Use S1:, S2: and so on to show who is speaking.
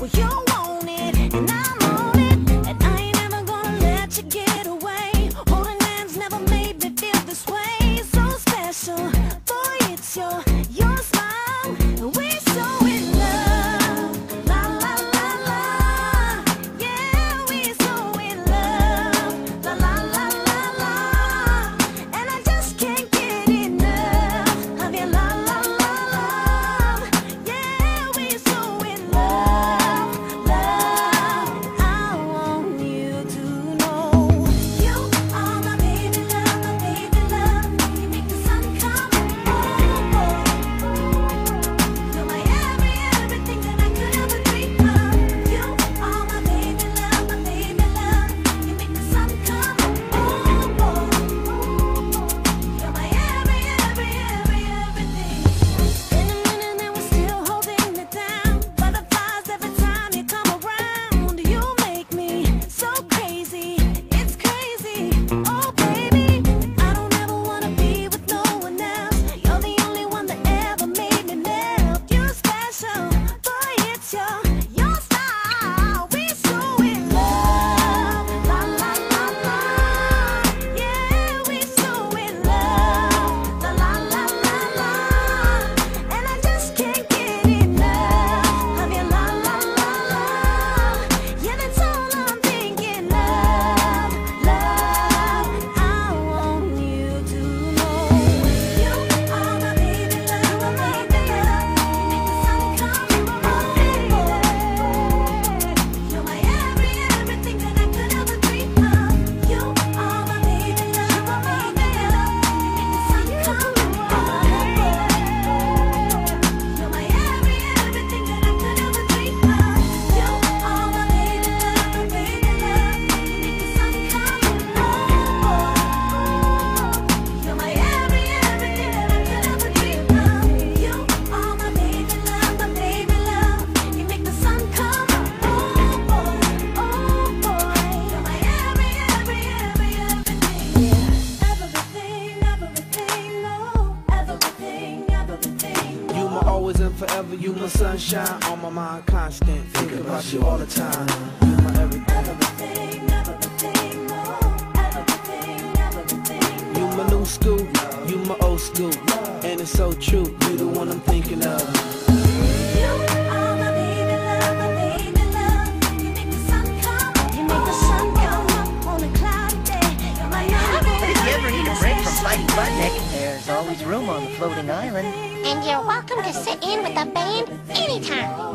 S1: you want it, and I'm on it, and I ain't never gonna let you get away. Holding hands never made me feel this way. So special, boy, it's your smile, and we're so in love. La la la la, yeah, we're so in love. La la la la la, and I just can't get enough of your la la la love. Yeah, we're so in love, love. I want you to know you are my baby love, my baby love. You make the sun come, oh boy. You're my everything that I could ever dream of. You are my baby love, my baby love. You make the sun come, oh boy. You're my everything. In a minute and we're still holding it down. Butterflies every time you come around. You make me so crazy, it's crazy. Oh baby, I don't ever wanna be with no one else. You're the only one that ever made me melt. You're special, boy, it's your style. We're so in love, la la la la. Yeah, we're so in love, la la la la la. And I just can't get enough of your la la la la. Yeah, that's all I'm thinking of, love. I want you to know you are my baby love, my baby love. You make the sun come, oh boy. You're my everything that I could ever dream of. You are my baby love, my baby love. You make the sun come, oh boy. You're my everything that I could ever dream of. You are my baby love, my baby love. You make the sun come, oh boy. You're my everything that I could ever dream of. You are my baby love, my baby love. You make the sun come, oh boy, oh boy. You're my everything. Everything, oh, everything.
S2: You my always and forever, you my sunshine, on my mind constant, thinking about you all the time. You my everything.
S1: Everything, oh, everything.
S2: You my new school, you my old school, and it's so true, you the one I'm thinking of.
S1: You are my baby love, my baby love. You make the sun come, you make the sun come up on a cloudy day. You're my
S3: But if you ever need a break from fighting Budnick, there's always room on the floating island.
S4: And you're welcome to sit in with the band anytime.